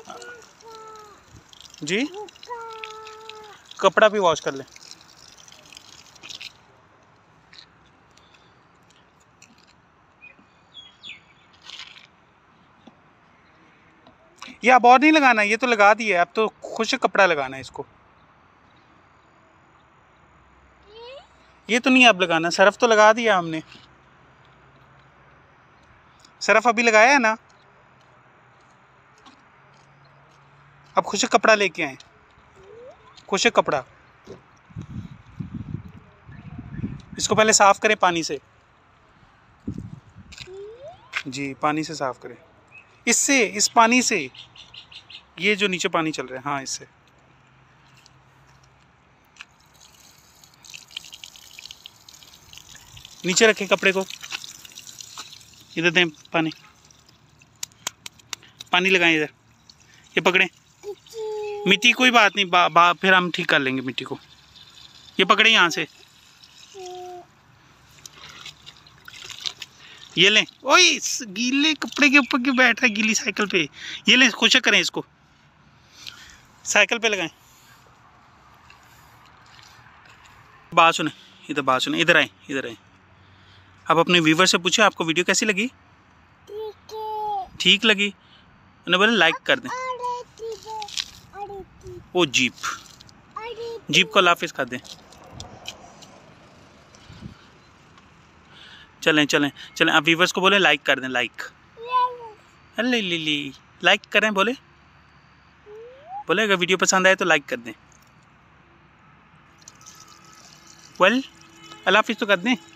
जी कपड़ा भी वॉश कर ले। ये अब और नहीं लगाना, ये तो लगा दिया, अब तो खुश कपड़ा लगाना है इसको। ये तो नहीं अब लगाना, सरफ तो लगा दिया हमने, सरफ अभी लगाया है ना। अब खुश कपड़ा लेके आए, खुश कपड़ा। इसको पहले साफ करें पानी से। जी पानी से साफ करें, इससे, इस पानी से, ये जो नीचे पानी चल रहा है, हाँ इससे। नीचे रखें कपड़े को, इधर दें पानी, पानी लगाएं इधर, ये पकड़ें। मिट्टी कोई बात नहीं, फिर हम ठीक कर लेंगे मिट्टी को। ये पकड़े यहाँ से, ये लें। ओए गीले कपड़े के ऊपर क्यों बैठ रहा है, गीली साइकिल पे। ये लें, खुश करें इसको, साइकिल पे लगाएं। बात सुने, इधर बात सुने, इधर आए, इधर आए। अब अपने व्यूवर से पूछे आपको वीडियो कैसी लगी। ठीक लगी, उन्हें बोले लाइक कर दें। ओ जीप, जीप को लाफिज कर दें। चलें चलें चलें, आप व्यूवर्स को बोले लाइक कर दें, लाइक। अरे ली लाइक करें, बोले बोले अगर वीडियो पसंद आए तो लाइक कर दें। वेल अल्लाह हाफिज़ तो कर दें।